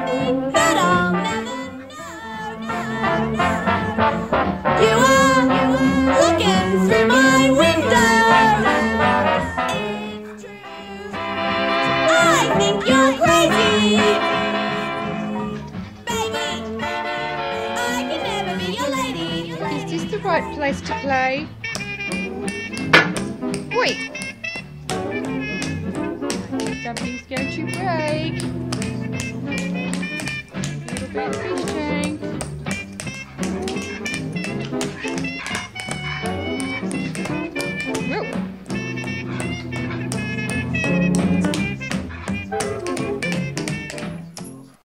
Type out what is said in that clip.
But I'll never know, You are looking through my window. It's true. I think you're crazy. Baby, I can never be your lady. Is this the right place to play? Wait! Something's going to break.